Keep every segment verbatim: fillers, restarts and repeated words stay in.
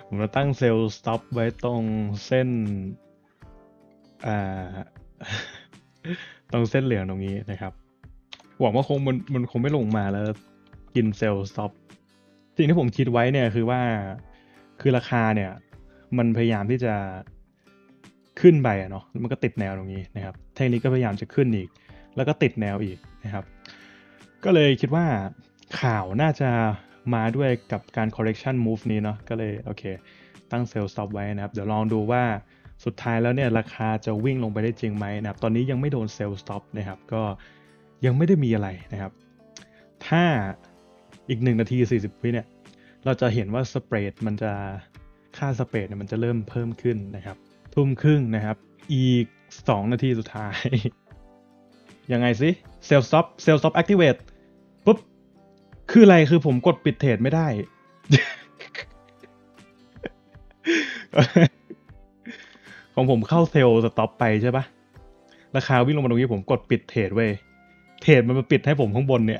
ผมจะตั้งเซลล์สต็อปไว้ตรงเส้นอ่า ตรงเส้นเหลืองตรงนี้นะครับหวังว่าคงมันมันคงไม่ลงมาแล้วกินเซลล์สต็อปสิ่งที่ผมคิดไว้เนี่ยคือว่าคือราคาเนี่ยมันพยายามที่จะขึ้นไปอะเนาะมันก็ติดแนวตรงนี้นะครับเทคนิคก็พยายามจะขึ้นอีกแล้วก็ติดแนวอีกนะครับก็เลยคิดว่าข่าวน่าจะมาด้วยกับการ correction move นี้เนาะก็เลยโอเคตั้งเซลล์ stop ไว้นะครับเดี๋ยวลองดูว่าสุดท้ายแล้วเนี่ยราคาจะวิ่งลงไปได้จริงไหมนะครับตอนนี้ยังไม่โดนเซลล์ stop นะครับก็ยังไม่ได้มีอะไรนะครับถ้าอีกหนึ่งนาทีสี่สิบวิเนี่ยเราจะเห็นว่าสเปรดมันจะค่าสเปรดเนี่ยมันจะเริ่มเพิ่มขึ้นนะครับทุ่มครึ่งนะครับอีกสองนาทีสุดท้าย ยังไงสิเซลล์ stop เซลล์ stop activate ปุ๊บคืออะไรคือผมกดปิดเทรดไม่ได้ ของผมเข้าเซลล์สต็อปไปใช่ปะราคาวิ่งลงมาตรงนี้ผมกดปิดเทรดเว้ยเทรดมันมาปิดให้ผมข้างบนเนี่ย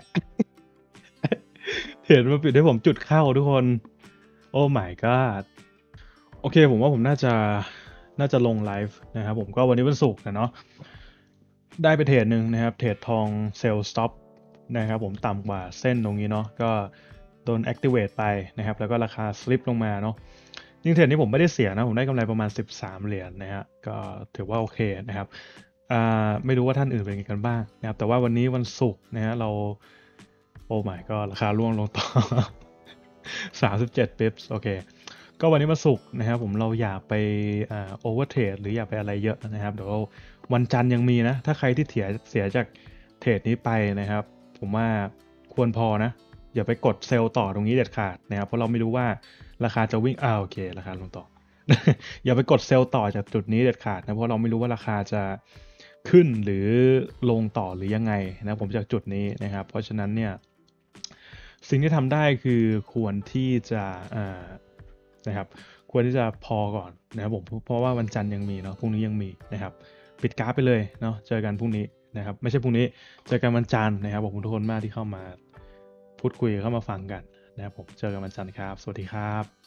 เทรดมันมาปิดให้ผมจุดเข้าทุกคนโอ้ my god โอเคผมว่าผมน่าจะน่าจะลงไลฟ์นะครับผมก็วันนี้วันศุกร์นะเนาะได้ไปเทรดหนึ่งนะครับเทรดทองเซลล์สต็อปนะครับผมต่ำกว่าเส้นตรงนี้เนาะก็โดน activate ไปนะครับแล้วก็ราคาสลิปลงมาเนาะยิ่งเทรดนี้ผมไม่ได้เสียนะผมได้กำไรประมาณสิบสามเหรียญนะฮะก็ถือว่าโอเคนะครับอ่าไม่รู้ว่าท่านอื่นเป็นยังไงกันบ้างนะครับแต่ว่าวันนี้วันศุกร์นะฮะเราโอ้ my god ราคาร่วงลงต่อ สามสิบเจ็ด pips โอเคก็วันนี้มาสุกร์นะครับผมเราอยากไปอ่าโอเวอร์เทรดหรืออยากไปอะไรเยอะนะครับเดี๋ยววันจันทร์ยังมีนะถ้าใครที่เสียเสียจากเทรดนี้ไปนะครับผมว่าควรพอนะอย่าไปกดเซลล์ต่อตรงนี้เด็ดขาดนะครับเพราะเราไม่รู้ว่าราคาจะวิ่งอ่าโอเคราคาลงต่อ อย่าไปกดเซลล์ต่อจากจุดนี้เด็ดขาดนะเพราะเราไม่รู้ว่าราคาจะขึ้นหรือลงต่อหรือยังไงนะผมจากจุดนี้นะครับเพราะฉะนั้นเนี่ยสิ่งที่ทำได้คือควรที่จะอ่านะครับควรที่จะพอก่อนนะครับผมเพราะว่าวันจันทร์ยังมีเนาะพรุ่งนี้ยังมีนะครับปิดกราฟไปเลยเนาะเจอกันพรุ่งนี้นะครับไม่ใช่พรุ่งนี้เจอกันวันจันทร์นะครับขอบคุณทุกคนมากที่เข้ามาพูดคุยเข้ามาฟังกันนะครับผมเจอกันวันจันทร์ครับสวัสดีครับ